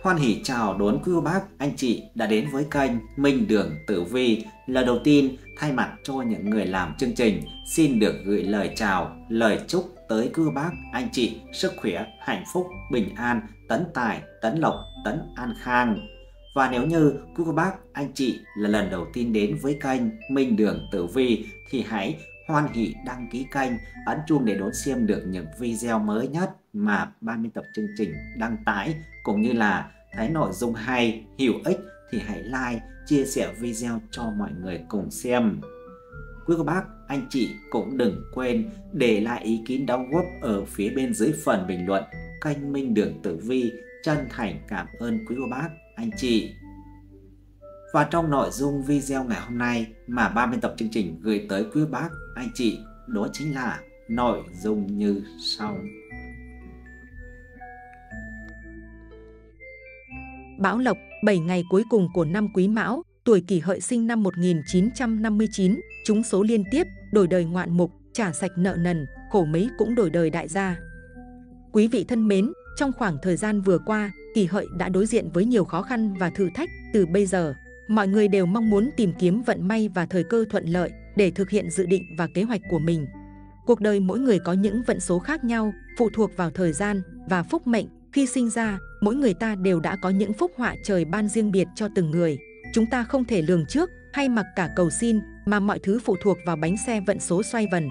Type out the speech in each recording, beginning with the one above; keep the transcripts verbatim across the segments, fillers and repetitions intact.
Hoan hỉ chào đón quý cô bác, anh chị đã đến với kênh Minh Đường Tử Vi. Lời đầu tiên, thay mặt cho những người làm chương trình, xin được gửi lời chào, lời chúc tới quý cô bác, anh chị sức khỏe, hạnh phúc, bình an, tấn tài, tấn lộc, tấn an khang. Và nếu như quý cô bác, anh chị là lần đầu tiên đến với kênh Minh Đường Tử Vi thì hãy hoan hỉ đăng ký kênh, ấn chuông để đón xem được những video mới nhất mà ban biên tập chương trình đăng tải, cũng như là thấy nội dung hay, hữu ích thì hãy like, chia sẻ video cho mọi người cùng xem. Quý cô bác, anh chị cũng đừng quên để lại ý kiến đóng góp ở phía bên dưới phần bình luận. Kênh Minh Đường Tử Vi chân thành cảm ơn quý cô bác, anh chị. Và trong nội dung video ngày hôm nay mà ban biên tập chương trình gửi tới quý bác, anh chị, đó chính là nội dung như sau. Bão Lộc, bảy ngày cuối cùng của năm Quý Mão, tuổi Kỷ Hợi sinh năm một nghìn chín trăm năm mươi chín, trúng số liên tiếp, đổi đời ngoạn mục, trả sạch nợ nần, khổ mấy cũng đổi đời đại gia. Quý vị thân mến, trong khoảng thời gian vừa qua, Kỷ Hợi đã đối diện với nhiều khó khăn và thử thách. Từ bây giờ, mọi người đều mong muốn tìm kiếm vận may và thời cơ thuận lợi để thực hiện dự định và kế hoạch của mình. Cuộc đời mỗi người có những vận số khác nhau, phụ thuộc vào thời gian và phúc mệnh. Khi sinh ra, mỗi người ta đều đã có những phúc họa trời ban riêng biệt cho từng người. Chúng ta không thể lường trước hay mặc cả cầu xin, mà mọi thứ phụ thuộc vào bánh xe vận số xoay vần.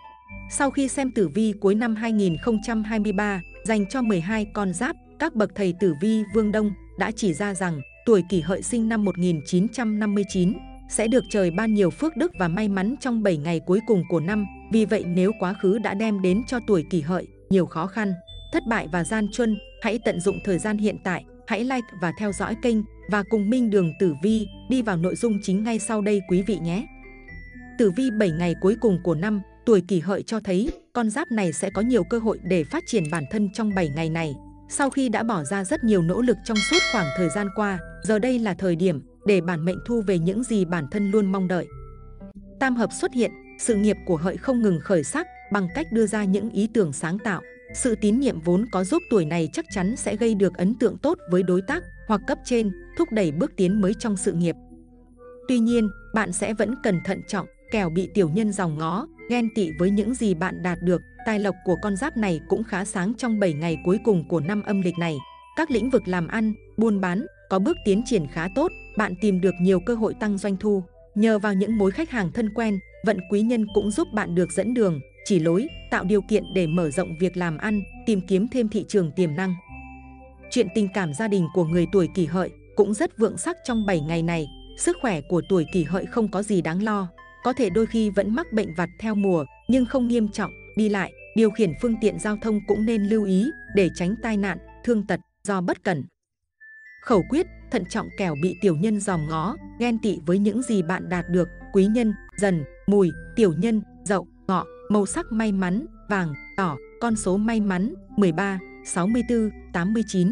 Sau khi xem tử vi cuối năm hai nghìn không trăm hai mươi ba dành cho mười hai con giáp, các bậc thầy tử vi Vương Đông đã chỉ ra rằng tuổi Kỷ Hợi sinh năm một nghìn chín trăm năm mươi chín sẽ được trời ban nhiều phước đức và may mắn trong bảy ngày cuối cùng của năm. Vì vậy, nếu quá khứ đã đem đến cho tuổi Kỷ Hợi nhiều khó khăn, thất bại và gian truân, hãy tận dụng thời gian hiện tại, hãy like và theo dõi kênh và cùng Minh Đường Tử Vi đi vào nội dung chính ngay sau đây quý vị nhé. Tử vi bảy ngày cuối cùng của năm, tuổi Kỷ Hợi cho thấy con giáp này sẽ có nhiều cơ hội để phát triển bản thân trong bảy ngày này. Sau khi đã bỏ ra rất nhiều nỗ lực trong suốt khoảng thời gian qua, giờ đây là thời điểm để bản mệnh thu về những gì bản thân luôn mong đợi. Tam hợp xuất hiện, sự nghiệp của Hợi không ngừng khởi sắc bằng cách đưa ra những ý tưởng sáng tạo. Sự tín nhiệm vốn có giúp tuổi này chắc chắn sẽ gây được ấn tượng tốt với đối tác hoặc cấp trên, thúc đẩy bước tiến mới trong sự nghiệp. Tuy nhiên, bạn sẽ vẫn cần thận trọng, kẻo bị tiểu nhân dòm ngó, ghen tị với những gì bạn đạt được. Tài lộc của con giáp này cũng khá sáng trong bảy ngày cuối cùng của năm âm lịch này. Các lĩnh vực làm ăn, buôn bán có bước tiến triển khá tốt, bạn tìm được nhiều cơ hội tăng doanh thu. Nhờ vào những mối khách hàng thân quen, vận quý nhân cũng giúp bạn được dẫn đường, chỉ lối, tạo điều kiện để mở rộng việc làm ăn, tìm kiếm thêm thị trường tiềm năng. Chuyện tình cảm gia đình của người tuổi Kỷ Hợi cũng rất vượng sắc trong bảy ngày này. Sức khỏe của tuổi Kỷ Hợi không có gì đáng lo, có thể đôi khi vẫn mắc bệnh vặt theo mùa nhưng không nghiêm trọng. Đi lại, điều khiển phương tiện giao thông cũng nên lưu ý để tránh tai nạn, thương tật do bất cẩn. Khẩu quyết, thận trọng kẻo bị tiểu nhân dòm ngó, ghen tị với những gì bạn đạt được. Quý nhân, Dần, Mùi, tiểu nhân, Dậu, Ngọ. Màu sắc may mắn, vàng, đỏ. Con số may mắn, mười ba, sáu mươi tư, tám mươi chín.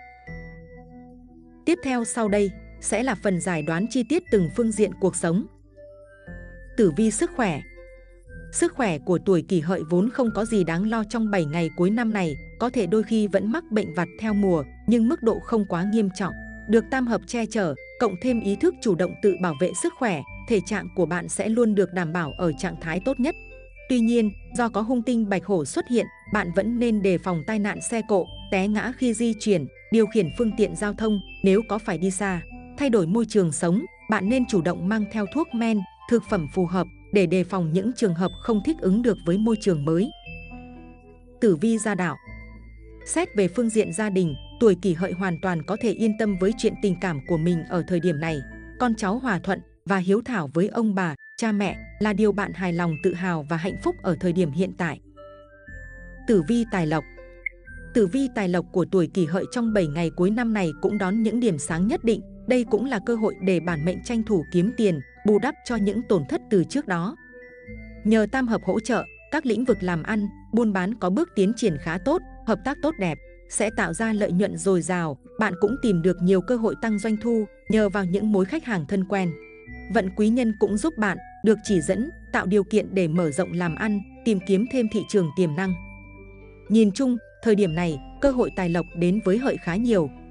Tiếp theo sau đây sẽ là phần giải đoán chi tiết từng phương diện cuộc sống. Tử vi sức khỏe. Sức khỏe của tuổi Kỷ Hợi vốn không có gì đáng lo trong bảy ngày cuối năm này, có thể đôi khi vẫn mắc bệnh vặt theo mùa, nhưng mức độ không quá nghiêm trọng. Được tam hợp che chở, cộng thêm ý thức chủ động tự bảo vệ sức khỏe, thể trạng của bạn sẽ luôn được đảm bảo ở trạng thái tốt nhất. Tuy nhiên, do có hung tinh bạch hổ xuất hiện, bạn vẫn nên đề phòng tai nạn xe cộ, té ngã khi di chuyển, điều khiển phương tiện giao thông nếu có phải đi xa. Thay đổi môi trường sống, bạn nên chủ động mang theo thuốc men, thực phẩm phù hợp để đề phòng những trường hợp không thích ứng được với môi trường mới. Tử vi gia đạo. Xét về phương diện gia đình, tuổi Kỷ Hợi hoàn toàn có thể yên tâm với chuyện tình cảm của mình ở thời điểm này. Con cháu hòa thuận và hiếu thảo với ông bà, cha mẹ là điều bạn hài lòng, tự hào và hạnh phúc ở thời điểm hiện tại. Tử vi tài lộc. Tử vi tài lộc của tuổi Kỷ Hợi trong bảy ngày cuối năm này cũng đón những điểm sáng nhất định. Đây cũng là cơ hội để bản mệnh tranh thủ kiếm tiền, bù đắp cho những tổn thất từ trước đó. Nhờ tam hợp hỗ trợ, các lĩnh vực làm ăn, buôn bán có bước tiến triển khá tốt, hợp tác tốt đẹp, sẽ tạo ra lợi nhuận dồi dào. Bạn cũng tìm được nhiều cơ hội tăng doanh thu nhờ vào những mối khách hàng thân quen. Vận quý nhân cũng giúp bạn được chỉ dẫn, tạo điều kiện để mở rộng làm ăn, tìm kiếm thêm thị trường tiềm năng. Nhìn chung, thời điểm này, cơ hội tài lộc đến với Hợi khá nhiều,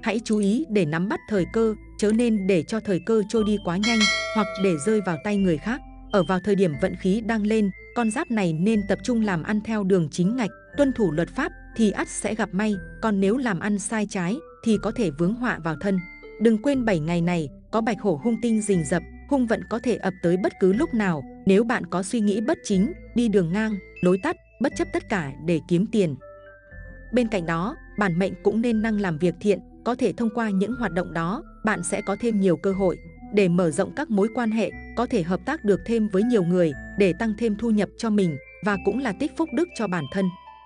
Hãy chú ý để nắm bắt thời cơ, chớ nên để cho thời cơ trôi đi quá nhanh hoặc để rơi vào tay người khác. Ở vào thời điểm vận khí đang lên, con giáp này nên tập trung làm ăn theo đường chính ngạch, tuân thủ luật pháp thì ắt sẽ gặp may, còn nếu làm ăn sai trái thì có thể vướng họa vào thân. Đừng quên bảy ngày này có bạch hổ hung tinh rình rập, hung vận có thể ập tới bất cứ lúc nào. Nếu bạn có suy nghĩ bất chính, đi đường ngang, lối tắt, bất chấp tất cả để kiếm tiền. Bên cạnh đó, bản mệnh cũng nên năng làm việc thiện, có thể thông qua những hoạt động đó, bạn sẽ có thêm nhiều cơ hội để mở rộng các mối quan hệ, có thể hợp tác được thêm với nhiều người để tăng thêm thu nhập cho mình và cũng là tích phúc đức cho bản thân.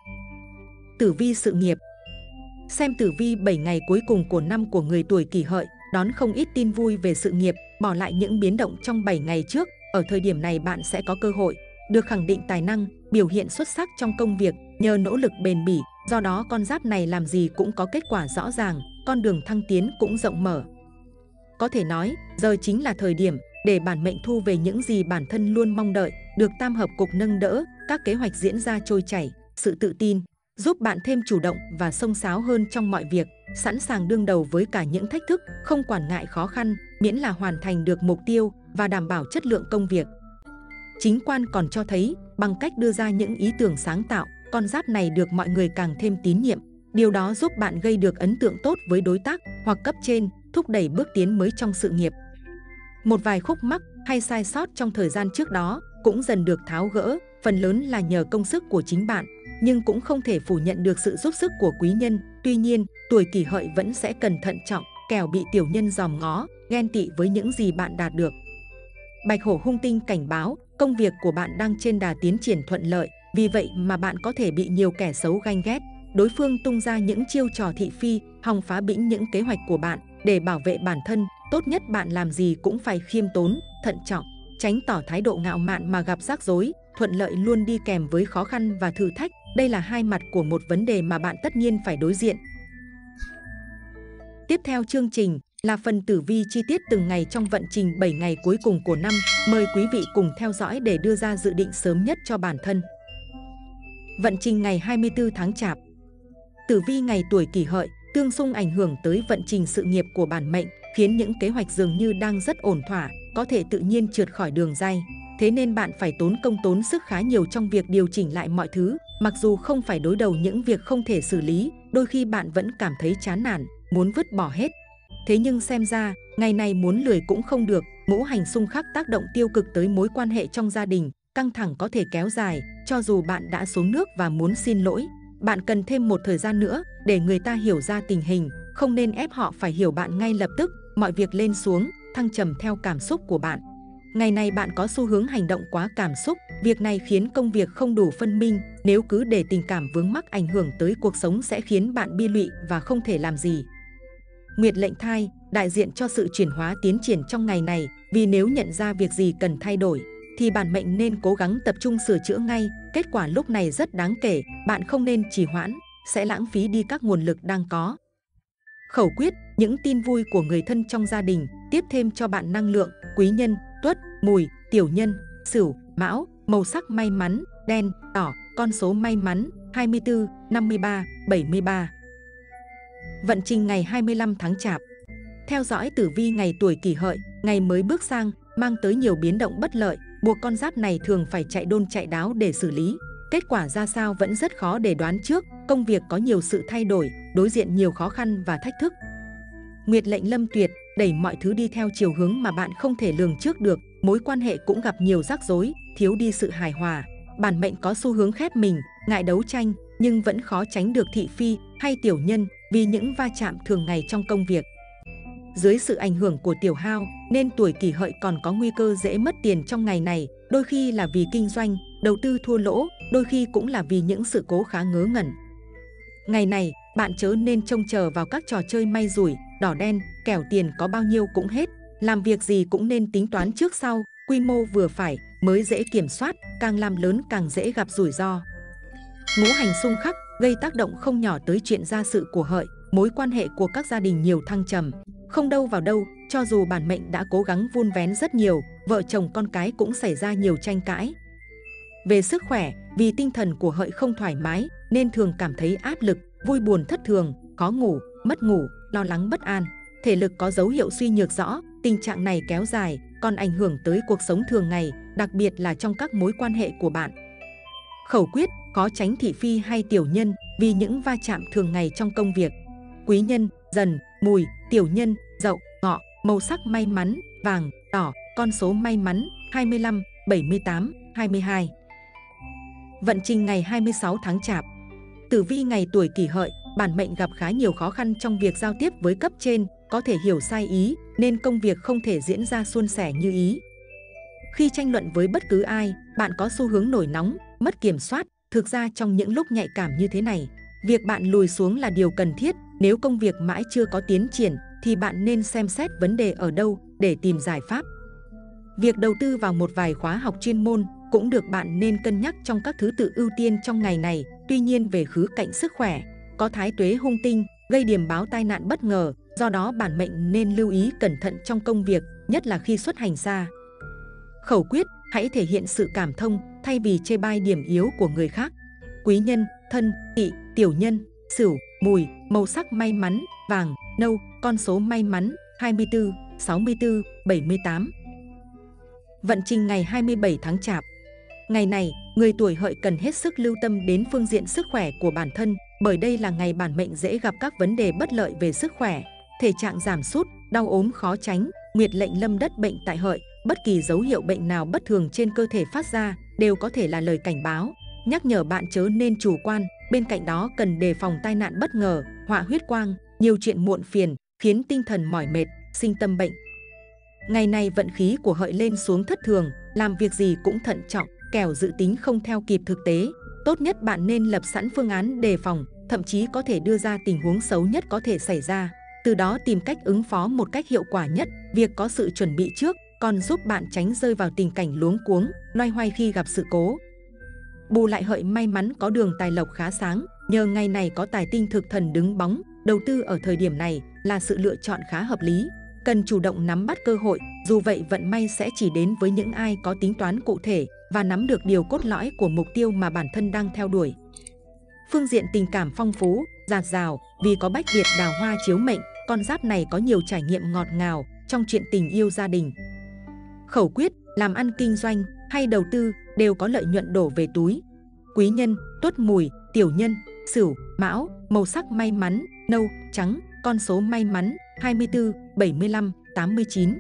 Tử vi sự nghiệp. Xem tử vi bảy ngày cuối cùng của năm của người tuổi Kỷ Hợi, đón không ít tin vui về sự nghiệp, bỏ lại những biến động trong bảy ngày trước. Ở thời điểm này bạn sẽ có cơ hội được khẳng định tài năng, biểu hiện xuất sắc trong công việc nhờ nỗ lực bền bỉ. Do đó con giáp này làm gì cũng có kết quả rõ ràng, con đường thăng tiến cũng rộng mở. Có thể nói, giờ chính là thời điểm để bản mệnh thu về những gì bản thân luôn mong đợi, được tam hợp cục nâng đỡ, các kế hoạch diễn ra trôi chảy, sự tự tin giúp bạn thêm chủ động và xông xáo hơn trong mọi việc, sẵn sàng đương đầu với cả những thách thức, không quản ngại khó khăn, miễn là hoàn thành được mục tiêu và đảm bảo chất lượng công việc. Chính quan còn cho thấy, bằng cách đưa ra những ý tưởng sáng tạo, con giáp này được mọi người càng thêm tín nhiệm. Điều đó giúp bạn gây được ấn tượng tốt với đối tác hoặc cấp trên, thúc đẩy bước tiến mới trong sự nghiệp. Một vài khúc mắc hay sai sót trong thời gian trước đó cũng dần được tháo gỡ, phần lớn là nhờ công sức của chính bạn, nhưng cũng không thể phủ nhận được sự giúp sức của quý nhân. Tuy nhiên, tuổi Kỷ Hợi vẫn sẽ cần thận trọng, kẻo bị tiểu nhân dòm ngó, ghen tị với những gì bạn đạt được. Bạch hổ hung tinh cảnh báo, công việc của bạn đang trên đà tiến triển thuận lợi, vì vậy mà bạn có thể bị nhiều kẻ xấu ganh ghét. Đối phương tung ra những chiêu trò thị phi, hòng phá bĩnh những kế hoạch của bạn. Để bảo vệ bản thân, tốt nhất bạn làm gì cũng phải khiêm tốn, thận trọng, tránh tỏ thái độ ngạo mạn mà gặp rắc rối. Thuận lợi luôn đi kèm với khó khăn và thử thách. Đây là hai mặt của một vấn đề mà bạn tất nhiên phải đối diện. Tiếp theo chương trình là phần tử vi chi tiết từng ngày trong vận trình bảy ngày cuối cùng của năm. Mời quý vị cùng theo dõi để đưa ra dự định sớm nhất cho bản thân. Vận trình ngày hai mươi tư tháng Chạp. Tử vi ngày tuổi Kỷ Hợi tương xung ảnh hưởng tới vận trình sự nghiệp của bản mệnh, khiến những kế hoạch dường như đang rất ổn thỏa, có thể tự nhiên trượt khỏi đường ray. Thế nên bạn phải tốn công tốn sức khá nhiều trong việc điều chỉnh lại mọi thứ. Mặc dù không phải đối đầu những việc không thể xử lý, đôi khi bạn vẫn cảm thấy chán nản, muốn vứt bỏ hết. Thế nhưng xem ra, ngày này muốn lười cũng không được. Ngũ hành xung khắc tác động tiêu cực tới mối quan hệ trong gia đình, căng thẳng có thể kéo dài. Cho dù bạn đã xuống nước và muốn xin lỗi, bạn cần thêm một thời gian nữa để người ta hiểu ra tình hình, không nên ép họ phải hiểu bạn ngay lập tức. Mọi việc lên xuống, thăng trầm theo cảm xúc của bạn. Ngày này bạn có xu hướng hành động quá cảm xúc, việc này khiến công việc không đủ phân minh. Nếu cứ để tình cảm vướng mắc ảnh hưởng tới cuộc sống sẽ khiến bạn bi lụy và không thể làm gì. Nguyệt lệnh thai đại diện cho sự chuyển hóa tiến triển trong ngày này, vì nếu nhận ra việc gì cần thay đổi thì bản mệnh nên cố gắng tập trung sửa chữa ngay. Kết quả lúc này rất đáng kể, bạn không nên trì hoãn, sẽ lãng phí đi các nguồn lực đang có. Khẩu quyết, những tin vui của người thân trong gia đình tiếp thêm cho bạn năng lượng. Quý nhân, Tuất, Mùi, Tiểu nhân, Sửu, Mão. Màu sắc may mắn, đen, đỏ. Con số may mắn, hai mươi tư, năm mươi ba, bảy mươi ba. Vận trình ngày hai mươi lăm tháng Chạp. Theo dõi tử vi ngày tuổi Kỷ Hợi, ngày mới bước sang, mang tới nhiều biến động bất lợi, buộc con giáp này thường phải chạy đôn chạy đáo để xử lý. Kết quả ra sao vẫn rất khó để đoán trước, công việc có nhiều sự thay đổi, đối diện nhiều khó khăn và thách thức. Nguyệt lệnh lâm tuyệt, đẩy mọi thứ đi theo chiều hướng mà bạn không thể lường trước được, mối quan hệ cũng gặp nhiều rắc rối, thiếu đi sự hài hòa. Bản mệnh có xu hướng khép mình, ngại đấu tranh, nhưng vẫn khó tránh được thị phi hay tiểu nhân vì những va chạm thường ngày trong công việc. Dưới sự ảnh hưởng của tiểu hao, nên tuổi Kỷ Hợi còn có nguy cơ dễ mất tiền trong ngày này, đôi khi là vì kinh doanh, đầu tư thua lỗ, đôi khi cũng là vì những sự cố khá ngớ ngẩn. Ngày này, bạn chớ nên trông chờ vào các trò chơi may rủi, đỏ đen, kẻo tiền có bao nhiêu cũng hết. Làm việc gì cũng nên tính toán trước sau, quy mô vừa phải mới dễ kiểm soát, càng làm lớn càng dễ gặp rủi ro. Ngũ hành xung khắc gây tác động không nhỏ tới chuyện gia sự của Hợi, mối quan hệ của các gia đình nhiều thăng trầm. Không đâu vào đâu, cho dù bản mệnh đã cố gắng vun vén rất nhiều, vợ chồng con cái cũng xảy ra nhiều tranh cãi. Về sức khỏe, vì tinh thần của Hợi không thoải mái nên thường cảm thấy áp lực, vui buồn thất thường, khó ngủ, mất ngủ. lo lắng bất an. Thể lực có dấu hiệu suy nhược rõ, tình trạng này kéo dài, còn ảnh hưởng tới cuộc sống thường ngày, đặc biệt là trong các mối quan hệ của bạn. Khẩu quyết, có tránh thị phi hay tiểu nhân vì những va chạm thường ngày trong công việc. Quý nhân, Dần, Mùi, tiểu nhân, Dậu, Ngọ, màu sắc may mắn, vàng, đỏ, con số may mắn, hai mươi lăm, bảy mươi tám, hai mươi hai. Vận trình ngày hai mươi sáu tháng Chạp. Tử vi ngày tuổi Kỷ Hợi, bản mệnh gặp khá nhiều khó khăn trong việc giao tiếp với cấp trên, có thể hiểu sai ý nên công việc không thể diễn ra suôn sẻ như ý. Khi tranh luận với bất cứ ai, bạn có xu hướng nổi nóng, mất kiểm soát. Thực ra trong những lúc nhạy cảm như thế này, việc bạn lùi xuống là điều cần thiết. Nếu công việc mãi chưa có tiến triển thì bạn nên xem xét vấn đề ở đâu để tìm giải pháp. Việc đầu tư vào một vài khóa học chuyên môn cũng được bạn nên cân nhắc trong các thứ tự ưu tiên trong ngày này. Tuy nhiên về khứ cạnh sức khỏe, có thái tuế hung tinh gây điềm báo tai nạn bất ngờ, do đó bản mệnh nên lưu ý cẩn thận trong công việc, nhất là khi xuất hành xa. Khẩu quyết, hãy thể hiện sự cảm thông thay vì chê bai điểm yếu của người khác. Quý nhân, Thân, Tỵ, tiểu nhân, Sửu, Mùi, màu sắc may mắn, vàng, nâu, con số may mắn, hai mươi tư, sáu mươi tư, bảy mươi tám. Vận trình ngày hai mươi bảy tháng Chạp. Ngày này, người tuổi Hợi cần hết sức lưu tâm đến phương diện sức khỏe của bản thân, bởi đây là ngày bản mệnh dễ gặp các vấn đề bất lợi về sức khỏe. Thể trạng giảm sút, đau ốm khó tránh, nguyệt lệnh lâm đất bệnh tại Hợi. Bất kỳ dấu hiệu bệnh nào bất thường trên cơ thể phát ra đều có thể là lời cảnh báo, nhắc nhở bạn chớ nên chủ quan. Bên cạnh đó cần đề phòng tai nạn bất ngờ, họa huyết quang, nhiều chuyện muộn phiền, khiến tinh thần mỏi mệt, sinh tâm bệnh. Ngày này vận khí của Hợi lên xuống thất thường, làm việc gì cũng thận trọng, kẻo dự tính không theo kịp thực tế. Tốt nhất bạn nên lập sẵn phương án đề phòng, thậm chí có thể đưa ra tình huống xấu nhất có thể xảy ra, từ đó tìm cách ứng phó một cách hiệu quả nhất. Việc có sự chuẩn bị trước còn giúp bạn tránh rơi vào tình cảnh luống cuống, loay hoay khi gặp sự cố. Bù lại Hợi may mắn có đường tài lộc khá sáng, nhờ ngày này có tài tinh thực thần đứng bóng, đầu tư ở thời điểm này là sự lựa chọn khá hợp lý. Cần chủ động nắm bắt cơ hội, dù vậy vận may sẽ chỉ đến với những ai có tính toán cụ thể và nắm được điều cốt lõi của mục tiêu mà bản thân đang theo đuổi. Phương diện tình cảm phong phú, dạt dào, vì có bách Việt đào hoa chiếu mệnh, con giáp này có nhiều trải nghiệm ngọt ngào trong chuyện tình yêu gia đình. Khẩu quyết, làm ăn kinh doanh hay đầu tư đều có lợi nhuận đổ về túi. Quý nhân, Tuất, Mùi, tiểu nhân, Sửu, Mão, màu sắc may mắn, nâu, trắng, con số may mắn, hai mươi tư, bảy mươi lăm, tám mươi chín.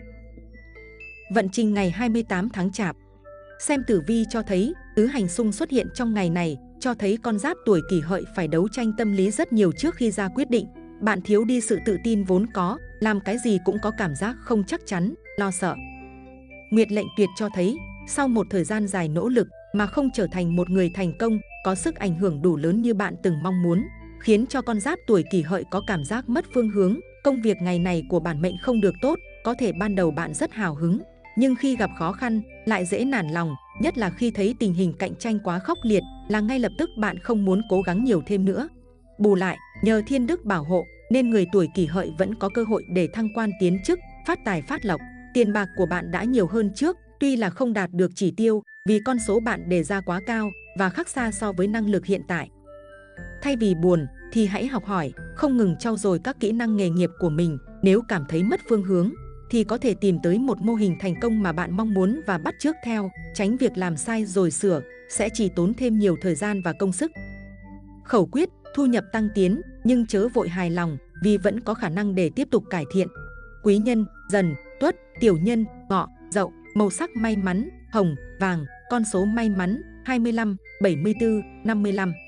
Vận trình ngày hai mươi tám tháng Chạp. Xem tử vi cho thấy, tứ hành xung xuất hiện trong ngày này, cho thấy con giáp tuổi Kỷ Hợi phải đấu tranh tâm lý rất nhiều trước khi ra quyết định. Bạn thiếu đi sự tự tin vốn có, làm cái gì cũng có cảm giác không chắc chắn, lo sợ. Nguyệt lệnh tuyệt cho thấy, sau một thời gian dài nỗ lực mà không trở thành một người thành công, có sức ảnh hưởng đủ lớn như bạn từng mong muốn, khiến cho con giáp tuổi Kỷ Hợi có cảm giác mất phương hướng. Công việc ngày này của bản mệnh không được tốt, có thể ban đầu bạn rất hào hứng, nhưng khi gặp khó khăn lại dễ nản lòng, nhất là khi thấy tình hình cạnh tranh quá khốc liệt, là ngay lập tức bạn không muốn cố gắng nhiều thêm nữa. Bù lại, nhờ thiên đức bảo hộ nên người tuổi Kỷ Hợi vẫn có cơ hội để thăng quan tiến chức, phát tài phát lộc. Tiền bạc của bạn đã nhiều hơn trước, tuy là không đạt được chỉ tiêu vì con số bạn đề ra quá cao và khác xa so với năng lực hiện tại. Thay vì buồn thì hãy học hỏi, không ngừng trau dồi các kỹ năng nghề nghiệp của mình. Nếu cảm thấy mất phương hướng thì có thể tìm tới một mô hình thành công mà bạn mong muốn và bắt chước theo, tránh việc làm sai rồi sửa, sẽ chỉ tốn thêm nhiều thời gian và công sức. Khẩu quyết, thu nhập tăng tiến nhưng chớ vội hài lòng vì vẫn có khả năng để tiếp tục cải thiện. Quý nhân, Dần, Tuất, tiểu nhân, Ngọ, Dậu, màu sắc may mắn, hồng, vàng, con số may mắn, hai mươi lăm, bảy mươi tư, năm mươi lăm.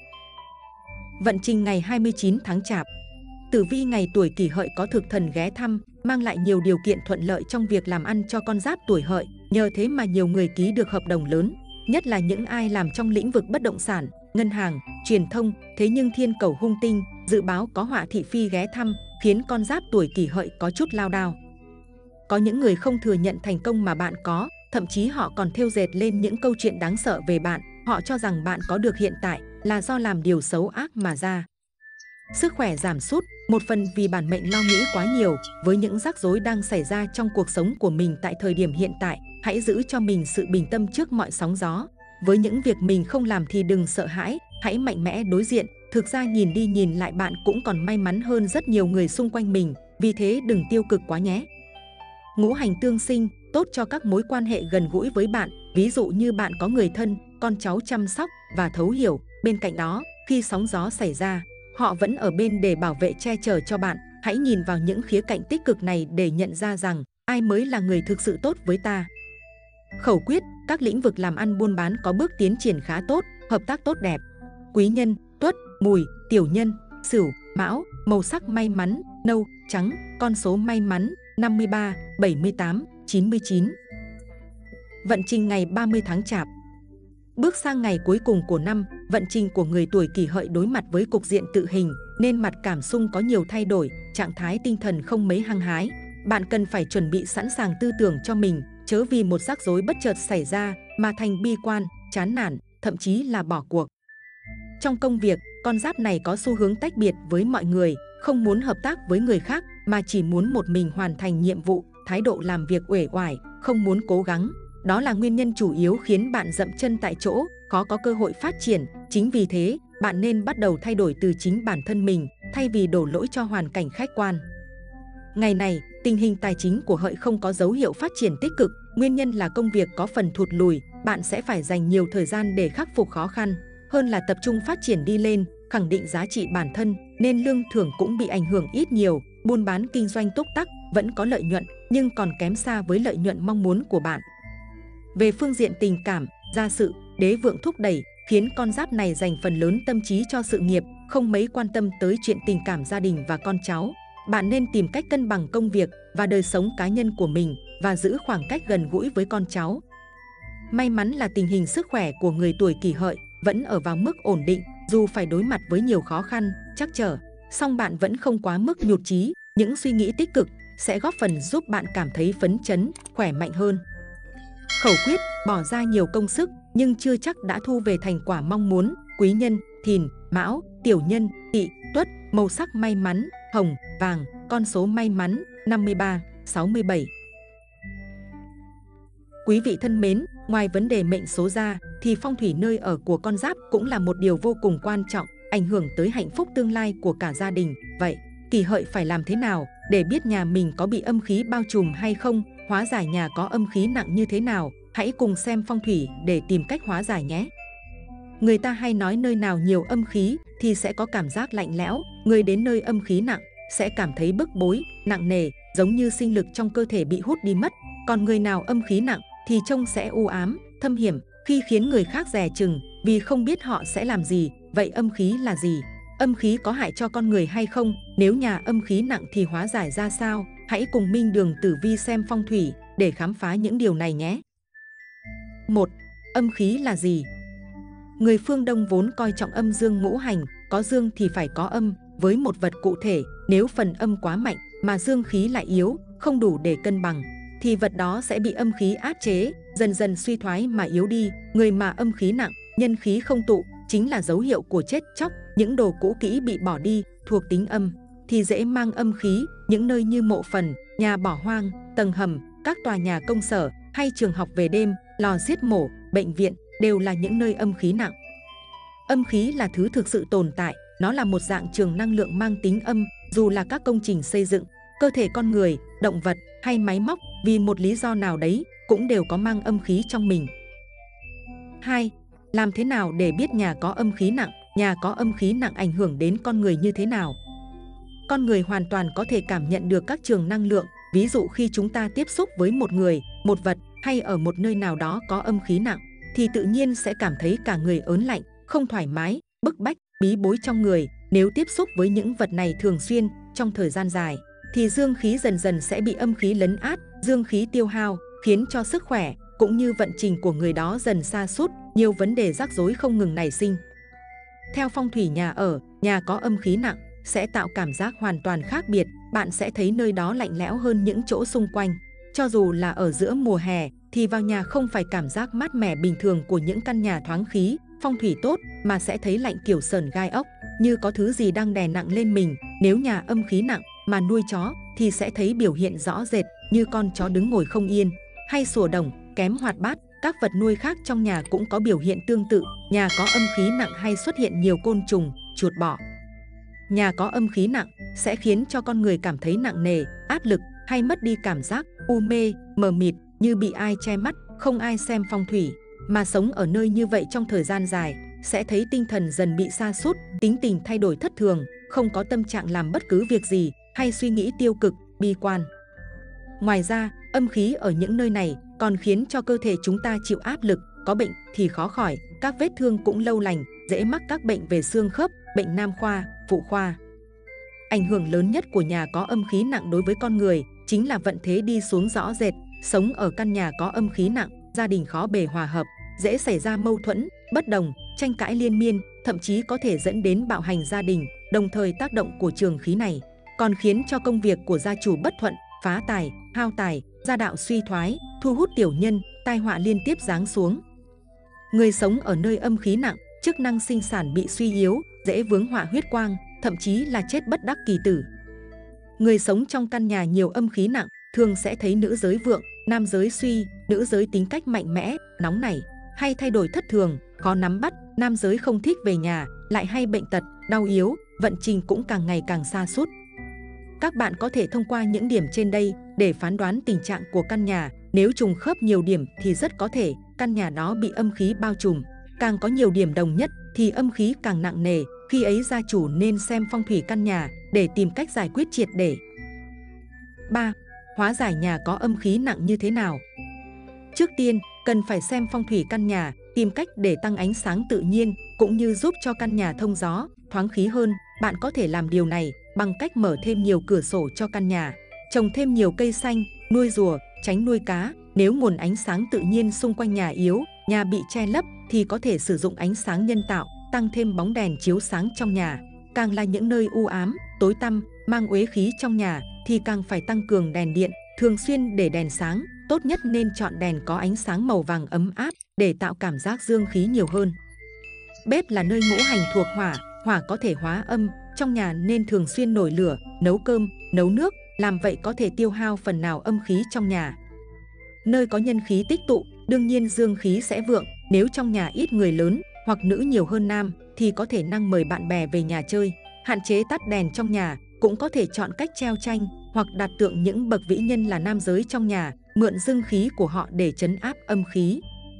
Vận trình ngày hai mươi chín tháng Chạp. Tử vi ngày tuổi Kỷ Hợi có thực thần ghé thăm, mang lại nhiều điều kiện thuận lợi trong việc làm ăn cho con giáp tuổi Hợi. Nhờ thế mà nhiều người ký được hợp đồng lớn, nhất là những ai làm trong lĩnh vực bất động sản, ngân hàng, truyền thông. Thế nhưng thiên cầu hung tinh dự báo có họa thị phi ghé thăm, khiến con giáp tuổi Kỷ Hợi có chút lao đao. Có những người không thừa nhận thành công mà bạn có, thậm chí họ còn thêu dệt lên những câu chuyện đáng sợ về bạn. Họ cho rằng bạn có được hiện tại là do làm điều xấu ác mà ra. Sức khỏe giảm sút, một phần vì bản mệnh lo nghĩ quá nhiều với những rắc rối đang xảy ra trong cuộc sống của mình tại thời điểm hiện tại. Hãy giữ cho mình sự bình tâm trước mọi sóng gió. Với những việc mình không làm thì đừng sợ hãi, hãy mạnh mẽ đối diện, Thực ra nhìn đi nhìn lại bạn cũng còn may mắn hơn rất nhiều người xung quanh mình, vì thế đừng tiêu cực quá nhé. Ngũ hành tương sinh, tốt cho các mối quan hệ gần gũi với bạn, ví dụ như bạn có người thân, con cháu chăm sóc và thấu hiểu. Bên cạnh đó, khi sóng gió xảy ra, họ vẫn ở bên để bảo vệ che chở cho bạn. Hãy nhìn vào những khía cạnh tích cực này để nhận ra rằng ai mới là người thực sự tốt với ta. Khẩu quyết, các lĩnh vực làm ăn buôn bán có bước tiến triển khá tốt, hợp tác tốt đẹp. Quý nhân, Tuất, Mùi, Tiểu Nhân, Sửu, Mão, màu sắc may mắn, nâu, trắng, con số may mắn, năm mươi ba, bảy mươi tám, chín mươi chín. Vận trình ngày ba mươi tháng Chạp. Bước sang ngày cuối cùng của năm, vận trình của người tuổi Kỷ Hợi đối mặt với cục diện tự hình, nên mặt cảm xúc có nhiều thay đổi, trạng thái tinh thần không mấy hăng hái. Bạn cần phải chuẩn bị sẵn sàng tư tưởng cho mình, chớ vì một rắc rối bất chợt xảy ra mà thành bi quan, chán nản, thậm chí là bỏ cuộc. Trong công việc, con giáp này có xu hướng tách biệt với mọi người, không muốn hợp tác với người khác mà chỉ muốn một mình hoàn thành nhiệm vụ, thái độ làm việc uể oải, không muốn cố gắng. Đó là nguyên nhân chủ yếu khiến bạn dậm chân tại chỗ, khó có cơ hội phát triển. Chính vì thế, bạn nên bắt đầu thay đổi từ chính bản thân mình, thay vì đổ lỗi cho hoàn cảnh khách quan. Ngày này, tình hình tài chính của Hợi không có dấu hiệu phát triển tích cực, nguyên nhân là công việc có phần thụt lùi, bạn sẽ phải dành nhiều thời gian để khắc phục khó khăn, hơn là tập trung phát triển đi lên, khẳng định giá trị bản thân, nên lương thưởng cũng bị ảnh hưởng ít nhiều. Buôn bán kinh doanh túc tắc, vẫn có lợi nhuận, nhưng còn kém xa với lợi nhuận mong muốn của bạn. Về phương diện tình cảm, gia sự, đế vượng thúc đẩy, khiến con giáp này dành phần lớn tâm trí cho sự nghiệp, không mấy quan tâm tới chuyện tình cảm gia đình và con cháu. Bạn nên tìm cách cân bằng công việc và đời sống cá nhân của mình và giữ khoảng cách gần gũi với con cháu. May mắn là tình hình sức khỏe của người tuổi Kỷ Hợi vẫn ở vào mức ổn định, dù phải đối mặt với nhiều khó khăn, trắc trở, song bạn vẫn không quá mức nhụt chí. Những suy nghĩ tích cực sẽ góp phần giúp bạn cảm thấy phấn chấn, khỏe mạnh hơn. Khẩu quyết, bỏ ra nhiều công sức nhưng chưa chắc đã thu về thành quả mong muốn. Quý nhân, Thìn, Mão, Tiểu Nhân, Tỵ, Tuất, màu sắc may mắn, hồng, vàng, con số may mắn, năm mươi ba, sáu mươi bảy. Quý vị thân mến, ngoài vấn đề mệnh số ra, thì phong thủy nơi ở của con giáp cũng là một điều vô cùng quan trọng, ảnh hưởng tới hạnh phúc tương lai của cả gia đình. Vậy, Kỷ Hợi phải làm thế nào để biết nhà mình có bị âm khí bao trùm hay không? Hóa giải nhà có âm khí nặng như thế nào? Hãy cùng xem phong thủy để tìm cách hóa giải nhé! Người ta hay nói nơi nào nhiều âm khí thì sẽ có cảm giác lạnh lẽo, người đến nơi âm khí nặng sẽ cảm thấy bức bối, nặng nề, giống như sinh lực trong cơ thể bị hút đi mất. Còn người nào âm khí nặng thì trông sẽ u ám, thâm hiểm, khi khiến người khác dè chừng vì không biết họ sẽ làm gì. Vậy âm khí là gì? Âm khí có hại cho con người hay không? Nếu nhà âm khí nặng thì hóa giải ra sao? Hãy cùng Minh Đường Tử Vi xem phong thủy để khám phá những điều này nhé! một. Âm khí là gì? Người phương Đông vốn coi trọng âm dương ngũ hành, có dương thì phải có âm. Với một vật cụ thể, nếu phần âm quá mạnh mà dương khí lại yếu, không đủ để cân bằng, thì vật đó sẽ bị âm khí áp chế, dần dần suy thoái mà yếu đi. Người mà âm khí nặng, nhân khí không tụ, chính là dấu hiệu của chết chóc. Những đồ cũ kỹ bị bỏ đi, thuộc tính âm, thì dễ mang âm khí. Những nơi như mộ phần, nhà bỏ hoang, tầng hầm, các tòa nhà công sở hay trường học về đêm, lò giết mổ, bệnh viện đều là những nơi âm khí nặng. Âm khí là thứ thực sự tồn tại, nó là một dạng trường năng lượng mang tính âm. Dù là các công trình xây dựng, cơ thể con người, động vật hay máy móc, vì một lý do nào đấy cũng đều có mang âm khí trong mình. hai. Làm thế nào để biết nhà có âm khí nặng? Nhà có âm khí nặng ảnh hưởng đến con người như thế nào? Con người hoàn toàn có thể cảm nhận được các trường năng lượng. Ví dụ khi chúng ta tiếp xúc với một người, một vật hay ở một nơi nào đó có âm khí nặng, thì tự nhiên sẽ cảm thấy cả người ớn lạnh, không thoải mái, bức bách, bí bối trong người. Nếu tiếp xúc với những vật này thường xuyên, trong thời gian dài, thì dương khí dần dần sẽ bị âm khí lấn át, dương khí tiêu hao, khiến cho sức khỏe cũng như vận trình của người đó dần sa sút, nhiều vấn đề rắc rối không ngừng nảy sinh. Theo phong thủy nhà ở, nhà có âm khí nặng sẽ tạo cảm giác hoàn toàn khác biệt. Bạn sẽ thấy nơi đó lạnh lẽo hơn những chỗ xung quanh. Cho dù là ở giữa mùa hè thì vào nhà không phải cảm giác mát mẻ bình thường của những căn nhà thoáng khí, phong thủy tốt, mà sẽ thấy lạnh kiểu sờn gai ốc, như có thứ gì đang đè nặng lên mình. Nếu nhà âm khí nặng mà nuôi chó thì sẽ thấy biểu hiện rõ rệt như con chó đứng ngồi không yên, hay sủa đồng, kém hoạt bát. Các vật nuôi khác trong nhà cũng có biểu hiện tương tự. Nhà có âm khí nặng hay xuất hiện nhiều côn trùng, chuột bọ. Nhà có âm khí nặng sẽ khiến cho con người cảm thấy nặng nề, áp lực hay mất đi cảm giác, u mê, mờ mịt như bị ai che mắt, không ai xem phong thủy. Mà sống ở nơi như vậy trong thời gian dài sẽ thấy tinh thần dần bị sa sút, tính tình thay đổi thất thường, không có tâm trạng làm bất cứ việc gì hay suy nghĩ tiêu cực, bi quan. Ngoài ra, âm khí ở những nơi này còn khiến cho cơ thể chúng ta chịu áp lực, có bệnh thì khó khỏi, các vết thương cũng lâu lành, dễ mắc các bệnh về xương khớp, bệnh nam khoa, phụ khoa. Ảnh hưởng lớn nhất của nhà có âm khí nặng đối với con người chính là vận thế đi xuống rõ rệt. Sống ở căn nhà có âm khí nặng, gia đình khó bề hòa hợp, dễ xảy ra mâu thuẫn, bất đồng, tranh cãi liên miên, thậm chí có thể dẫn đến bạo hành gia đình. Đồng thời tác động của trường khí này còn khiến cho công việc của gia chủ bất thuận, phá tài, hao tài, gia đạo suy thoái, thu hút tiểu nhân, tai họa liên tiếp giáng xuống. Người sống ở nơi âm khí nặng, chức năng sinh sản bị suy yếu, dễ vướng họa huyết quang, thậm chí là chết bất đắc kỳ tử. Người sống trong căn nhà nhiều âm khí nặng thường sẽ thấy nữ giới vượng, nam giới suy, nữ giới tính cách mạnh mẽ, nóng nảy, hay thay đổi thất thường, khó nắm bắt, nam giới không thích về nhà, lại hay bệnh tật, đau yếu, vận trình cũng càng ngày càng sa sút. Các bạn có thể thông qua những điểm trên đây để phán đoán tình trạng của căn nhà. Nếu trùng khớp nhiều điểm thì rất có thể căn nhà đó bị âm khí bao trùm. Càng có nhiều điểm đồng nhất thì âm khí càng nặng nề. Khi ấy gia chủ nên xem phong thủy căn nhà để tìm cách giải quyết triệt để. ba. Hóa giải nhà có âm khí nặng như thế nào? Trước tiên, cần phải xem phong thủy căn nhà, tìm cách để tăng ánh sáng tự nhiên cũng như giúp cho căn nhà thông gió, thoáng khí hơn. Bạn có thể làm điều này bằng cách mở thêm nhiều cửa sổ cho căn nhà, trồng thêm nhiều cây xanh, nuôi rùa, tránh nuôi cá. Nếu nguồn ánh sáng tự nhiên xung quanh nhà yếu, nhà bị che lấp thì có thể sử dụng ánh sáng nhân tạo, tăng thêm bóng đèn chiếu sáng trong nhà. Càng là những nơi u ám, tối tăm, mang uế khí trong nhà thì càng phải tăng cường đèn điện, thường xuyên để đèn sáng. Tốt nhất nên chọn đèn có ánh sáng màu vàng ấm áp để tạo cảm giác dương khí nhiều hơn. Bếp là nơi ngũ hành thuộc hỏa, hỏa có thể hóa âm. Trong nhà nên thường xuyên nổi lửa, nấu cơm, nấu nước, làm vậy có thể tiêu hao phần nào âm khí trong nhà. Nơi có nhân khí tích tụ, đương nhiên dương khí sẽ vượng. Nếu trong nhà ít người lớn hoặc nữ nhiều hơn nam thì có thể năng mời bạn bè về nhà chơi. Hạn chế tắt đèn trong nhà, cũng có thể chọn cách treo tranh hoặc đặt tượng những bậc vĩ nhân là nam giới trong nhà, mượn dương khí của họ để trấn áp âm khí.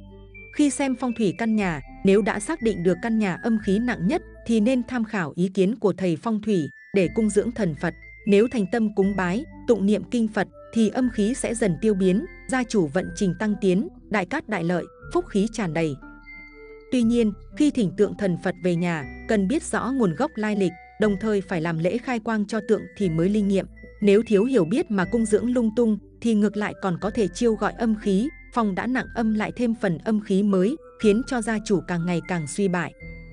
Khi xem phong thủy căn nhà, nếu đã xác định được căn nhà âm khí nặng nhất thì nên tham khảo ý kiến của thầy phong thủy để cung dưỡng thần Phật. Nếu thành tâm cúng bái, tụng niệm kinh Phật thì âm khí sẽ dần tiêu biến, gia chủ vận trình tăng tiến, đại cát đại lợi, phúc khí tràn đầy. Tuy nhiên, khi thỉnh tượng thần Phật về nhà, cần biết rõ nguồn gốc lai lịch, đồng thời phải làm lễ khai quang cho tượng thì mới linh nghiệm. Nếu thiếu hiểu biết mà cung dưỡng lung tung thì ngược lại còn có thể chiêu gọi âm khí, phòng đã nặng âm lại thêm phần âm khí mới, khiến cho gia chủ càng ngày càng suy bại.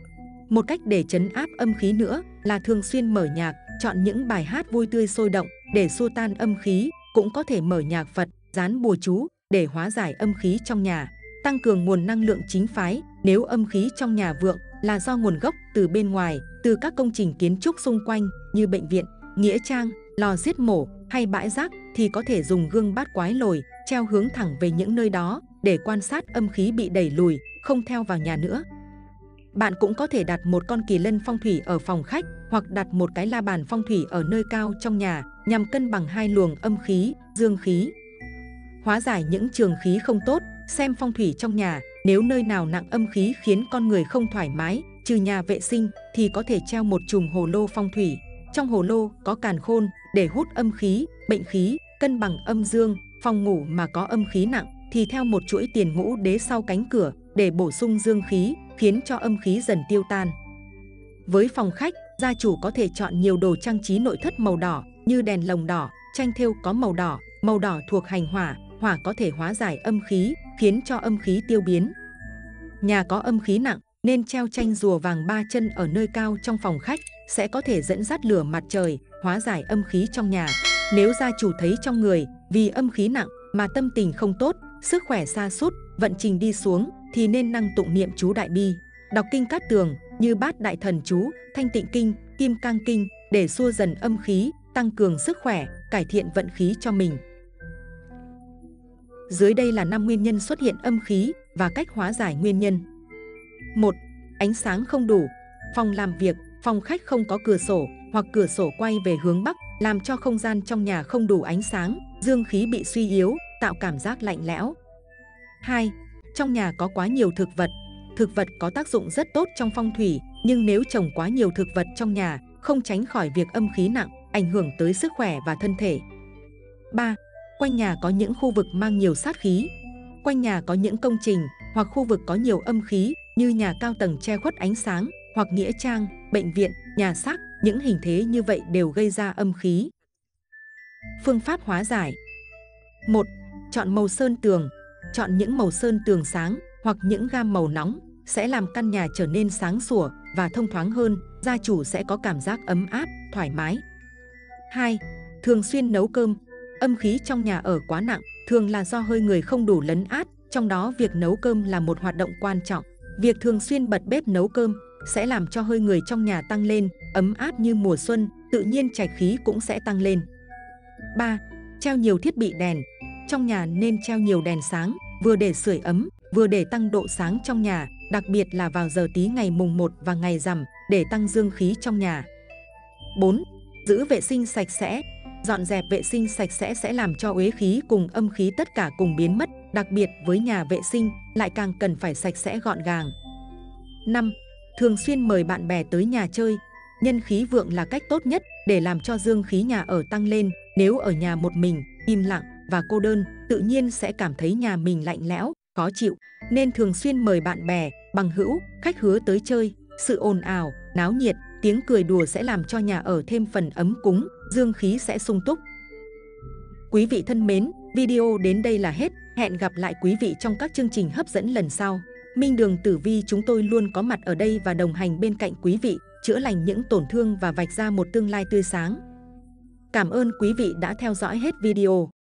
Một cách để trấn áp âm khí nữa là thường xuyên mở nhạc, chọn những bài hát vui tươi sôi động để xua tan âm khí, cũng có thể mở nhạc Phật, dán bùa chú để hóa giải âm khí trong nhà, tăng cường nguồn năng lượng chính phái. Nếu âm khí trong nhà vượng là do nguồn gốc từ bên ngoài, từ các công trình kiến trúc xung quanh như bệnh viện, nghĩa trang, lò giết mổ hay bãi rác thì có thể dùng gương bát quái lồi treo hướng thẳng về những nơi đó để quan sát âm khí bị đẩy lùi, không theo vào nhà nữa. Bạn cũng có thể đặt một con kỳ lân phong thủy ở phòng khách hoặc đặt một cái la bàn phong thủy ở nơi cao trong nhà nhằm cân bằng hai luồng âm khí, dương khí. Hóa giải những trường khí không tốt, xem phong thủy trong nhà. Nếu nơi nào nặng âm khí khiến con người không thoải mái, trừ nhà vệ sinh thì có thể treo một chùm hồ lô phong thủy. Trong hồ lô có càn khôn để hút âm khí, bệnh khí, cân bằng âm dương. Phòng ngủ mà có âm khí nặng thì theo một chuỗi tiền ngũ đế sau cánh cửa để bổ sung dương khí, khiến cho âm khí dần tiêu tan. Với phòng khách, gia chủ có thể chọn nhiều đồ trang trí nội thất màu đỏ như đèn lồng đỏ, tranh thêu có màu đỏ. Màu đỏ thuộc hành hỏa, hỏa có thể hóa giải âm khí, khiến cho âm khí tiêu biến. Nhà có âm khí nặng nên treo tranh rùa vàng ba chân ở nơi cao trong phòng khách sẽ có thể dẫn dắt lửa mặt trời, hóa giải âm khí trong nhà. Nếu gia chủ thấy trong người vì âm khí nặng mà tâm tình không tốt, sức khỏe sa sút, vận trình đi xuống thì nên năng tụng niệm chú Đại Bi, đọc kinh Cát Tường như Bát Đại Thần Chú, Thanh Tịnh Kinh, Kim Cang Kinh để xua dần âm khí, tăng cường sức khỏe, cải thiện vận khí cho mình. Dưới đây là năm nguyên nhân xuất hiện âm khí và cách hóa giải nguyên nhân. một. Ánh sáng không đủ. Phòng làm việc, Phòng khách không có cửa sổ hoặc cửa sổ quay về hướng Bắc làm cho không gian trong nhà không đủ ánh sáng, dương khí bị suy yếu, tạo cảm giác lạnh lẽo. hai. Trong nhà có quá nhiều thực vật. Thực vật có tác dụng rất tốt trong phong thủy, nhưng nếu trồng quá nhiều thực vật trong nhà, không tránh khỏi việc âm khí nặng, ảnh hưởng tới sức khỏe và thân thể. ba. Quanh nhà có những khu vực mang nhiều sát khí. Quanh nhà có những công trình hoặc khu vực có nhiều âm khí như nhà cao tầng che khuất ánh sáng, hoặc nghĩa trang, bệnh viện, nhà xác, những hình thế như vậy đều gây ra âm khí. Phương pháp hóa giải. một. Chọn màu sơn tường. Chọn những màu sơn tường sáng hoặc những gam màu nóng sẽ làm căn nhà trở nên sáng sủa và thông thoáng hơn, gia chủ sẽ có cảm giác ấm áp, thoải mái. hai. Thường xuyên nấu cơm. Âm khí trong nhà ở quá nặng thường là do hơi người không đủ lấn át, trong đó việc nấu cơm là một hoạt động quan trọng. Việc thường xuyên bật bếp nấu cơm sẽ làm cho hơi người trong nhà tăng lên, ấm áp như mùa xuân, tự nhiên trạch khí cũng sẽ tăng lên. ba. Treo nhiều thiết bị đèn. Trong nhà nên treo nhiều đèn sáng, vừa để sưởi ấm, vừa để tăng độ sáng trong nhà, đặc biệt là vào giờ tí ngày mùng một và ngày rằm để tăng dương khí trong nhà. bốn. Giữ vệ sinh sạch sẽ. Dọn dẹp vệ sinh sạch sẽ sẽ làm cho uế khí cùng âm khí tất cả cùng biến mất, đặc biệt với nhà vệ sinh lại càng cần phải sạch sẽ gọn gàng. năm. Thường xuyên mời bạn bè tới nhà chơi. Nhân khí vượng là cách tốt nhất để làm cho dương khí nhà ở tăng lên. Nếu ở nhà một mình, im lặng và cô đơn, tự nhiên sẽ cảm thấy nhà mình lạnh lẽo, khó chịu. Nên thường xuyên mời bạn bè, bằng hữu, khách hứa tới chơi. Sự ồn ào, náo nhiệt, tiếng cười đùa sẽ làm cho nhà ở thêm phần ấm cúng, dương khí sẽ sung túc. Quý vị thân mến, video đến đây là hết. Hẹn gặp lại quý vị trong các chương trình hấp dẫn lần sau. Minh Đường Tử Vi chúng tôi luôn có mặt ở đây và đồng hành bên cạnh quý vị, chữa lành những tổn thương và vạch ra một tương lai tươi sáng. Cảm ơn quý vị đã theo dõi hết video.